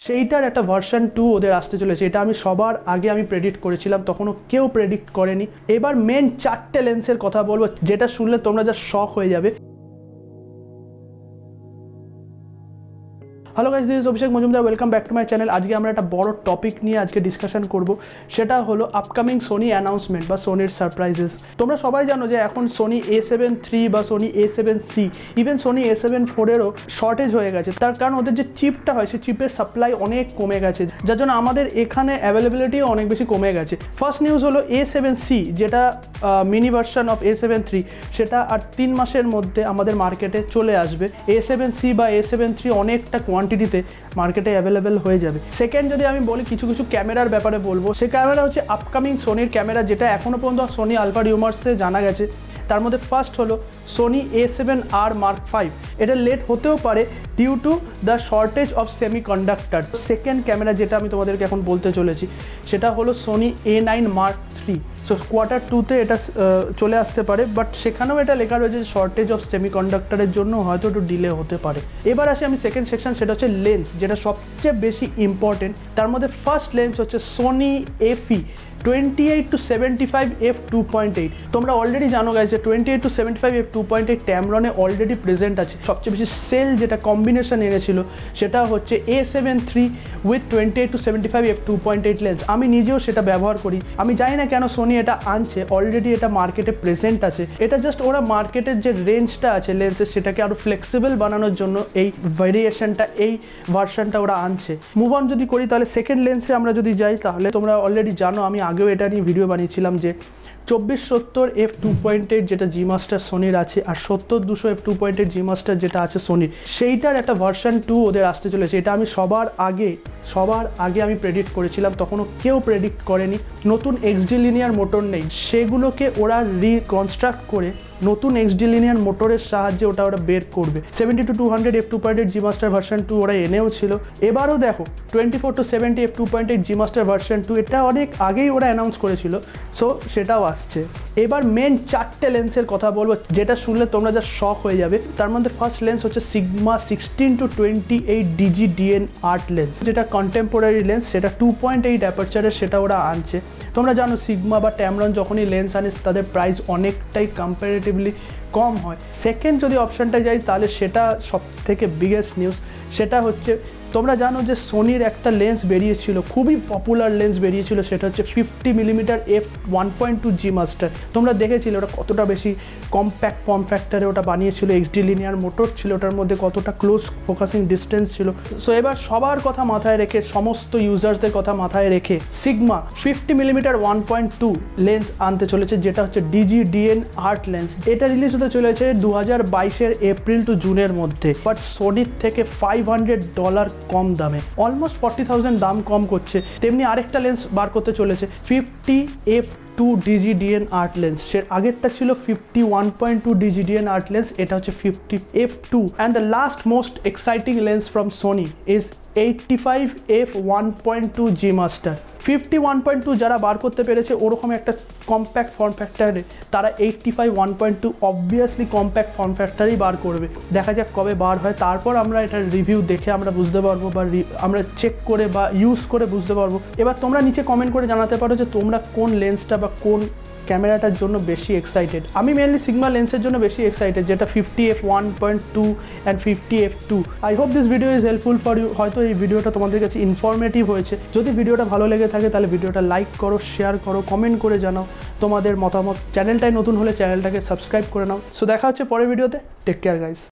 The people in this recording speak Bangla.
সেইটার একটা ভার্সন 2 ওদের আসতে চলেছে। এটা আমি সবার আগে আমি প্রেডিক্ট করেছিলাম, তখনও কেউ প্রেডিক্ট করেনি। এবার মেন 4টে লেন্সের কথা বলবো, যেটা শুনলে তোমরা যা শক হয়ে যাবে। Hello guys, this is Abhishek Majumdar, welcome back to my channel. আজকে আমরা একটা বড় টপিক নিয়ে আজকে ডিসকাশন করব, সেটা হলো আপকামিং সোনি অ্যানাউন্সমেন্ট বা সোনির সারপ্রাইজেস। তোমরা সবাই জানো যে এখন সোনি A7 III বা Sony A7 C, even Sony A7 IV-এরও শর্টেজ হয়ে গেছে। তার কারণ ওদের যে চিপটা হয় সেই চিপের সাপ্লাই অনেক কমে গেছে, যার জন্য আমাদের এখানে অ্যাভেলেবিলিটিও অনেক বেশি কমে গেছে। ফার্স্ট নিউজ হলো A7C, যেটা mini version of A7 III, সেটা আর 3 মাসের মধ্যে আমাদের মার্কেটে চলে আসবে। A7C বা A7 III অনেকটা কোয়ান্টিটিতে মার্কেটে অ্যাভেলেবেল হয়ে যাবে। সেকেন্ড, যদি আমি বলি কিছু ক্যামেরার ব্যাপারে বলবো, সেই ক্যামেরা হচ্ছে আপকামিং সোনির ক্যামেরা, যেটা এখনও পর্যন্ত সোনি আলফা রিউমার্সে জানা গেছে। তার মধ্যে ফার্স্ট হলো সোনি A7R Mark V। এটা লেট হতেও পারে due to the shortage of semiconductor. Second camera যেটা আমি তোমাদেরকে এখন বলতে চলেছি, সেটা হলো Sony A9 Mark III। So Q2-তে এটা চলে আসতে পারে, বাট সেখানেও এটা লেখা রয়েছে শর্টেজ অফ সেমিকন্ডাক্টরের জন্য হয়তো একটু ডিলে হতে পারে। এবার আসি আমি সেকেন্ড সেকশন, সেটা হচ্ছে লেন্স, যেটা সবচেয়ে বেশি ইম্পর্টেন্ট। তার মধ্যে ফার্স্ট লেন্স হচ্ছে সোনি FE 28-75 f2.8। তোমরা অলরেডি জানো গাইজ যে 28-75 f2.8 ট্যামরনে অলরেডি প্রেজেন্ট আছে। সবচেয়ে বেশি সেল যেটা কম্বিনেশন এনেছিল সেটা হচ্ছে A7 III with 28-75 f2.8 lens. আমি নিজেও সেটা ব্যবহার করি। আমি জানি না কেন সোনি এটা আনছে, অলরেডি এটা মার্কেটে প্রেজেন্ট আছে। এটা জাস্ট ওরা মার্কেটের যে রেঞ্জটা আছে লেন্সের, সেটাকে আরও ফ্লেক্সিবল বানানোর জন্য এই ভেরিয়েশনটা, এই ভার্সনটা ওরা আনছে। মুভ অন যদি করি, তাহলে সেকেন্ড লেন্সে আমরা যদি যাই, তাহলে তোমরা অলরেডি জানো আমি আগেও এটা নিয়ে ভিডিও বানিয়েছিলাম যে 24-70 f2.8 যেটা জি মাস্টার সোনির আছে, আর 70-200 f2.8 জি মাস্টার যেটা আছে সোনির, সেইটার একটা ভার্সন 2 ওদের আসতে চলেছে। এটা আমি সবার আগে আমি প্রেডিক্ট করেছিলাম, তখনও কেউ প্রেডিক্ট করেনি। নতুন XD লিনিয়ার মোটর নেই, সেগুলোকে ওরা রিকনস্ট্রাক্ট করে নতুন XD লিনিয়ার মোটরের সাহায্যে ওটা বের করবে। 70-200 f2.8 জি মাস্টার ভার্সন 2 ওরা এনেও ছিল। এবারও দেখো 24-70 f2.8 জি মাস্টার ভার্সন 2, এটা অনেক আগেই ওরা অ্যানাউন্স করেছিল, সো সেটাও আসছে। এবার মেন 4টে লেন্সের কথা বলবো, যেটা শুনলে তোমরা যা শক হয়ে যাবে। তার মধ্যে ফার্স্ট লেন্স হচ্ছে সিগমা 16-28 DG/DN আর্ট লেন্স, যেটা কন্টেম্পোরারি লেন্স, সেটা 2.8 অ্যাপারচারের, সেটা ওরা আনছে। তোমরা জানো সিগমা বা ট্যামরন যখনই লেন্স আনিস তাদের প্রাইস অনেকটাই কম্পারেটিভলি কম হয়। সেকেন্ড যদি অপশানটা যাই, তাহলে সেটা সব থেকে বিগেস্ট নিউজ। সেটা হচ্ছে তোমরা জানো যে সোনির একটা লেন্স বেরিয়েছিল, খুবই পপুলার লেন্স বেরিয়েছিল, সেটা হচ্ছে 50mm f1.2 জি মাস্টার। তোমরা দেখেছিলে ওটা কতটা বেশি কম্প্যাক্ট ফর্ম ফ্যাক্টরে ওটা বানিয়েছিল, XD লিনিয়ার মোটর ছিল ওটার মধ্যে, কতটা ক্লোজ ফোকাসিং ডিস্টেন্স ছিল। সো এবার সবার কথা মাথায় রেখে, সমস্ত ইউজার্সদের কথা মাথায় রেখে সিগমা 50mm 1.2 লেন্স আনতে চলেছে, যেটা হচ্ছে DG/DN আর্ট লেন্স। এটা রিলিজ হতে চলেছে 2022-এর এপ্রিল টু জুনের মধ্যে, বাট সোনির থেকে $500 কম দামে, অলমোস্ট 40,000 দাম কম করছে। তেমনি আরেকটা লেন্স বার করতে চলেছে 50 f2 DG/DN আর্ট লেন্স। সে আগেরটা ছিল 51.2 DG/DN আর্ট লেন্স, এটা হচ্ছে 50 f2। And the last most exciting lens from Sony is 85 f1.2 G master. 51.2 যারা বার করতে পেরেছে ওরকম একটা কম্প্যাক্ট ফর্ম ফ্যাক্টরে, তারা 85 1.2 অবভিয়াসলি কম্প্যাক্ট ফর্ম ফ্যাক্টরেই বার করবে। দেখা যাক কবে বার হয়, তারপর আমরা এটার রিভিউ দেখে আমরা বুঝতে পারবো, বা আমরা চেক করে বা ইউজ করে বুঝতে পারবো। এবার তোমরা নিচে কমেন্ট করে জানাতে পারো যে তোমরা কোন লেন্সটা বা কোন ক্যামেরাটার জন্য বেশি এক্সাইটেড। আমি মেনলি সিগমা লেন্সের জন্য বেশি এক্সাইটেড, যেটা 50 f1.2 and 50 f2। I hope this video is helpful for you. হয়তো এই ভিডিওটা তোমাদের কাছে ইনফরমেটিভ হয়েছে। যদি ভিডিওটা ভালো লেগে থাকে তাহলে ভিডিওটা লাইক করো, শেয়ার করো, কমেন্ট করে জানাও তোমাদের মতামত। চ্যানেলটাই নতুন হলে চ্যানেলটাকে সাবস্ক্রাইব করে নাও। সো দেখা হচ্ছে পরের ভিডিওতে। Take care guys.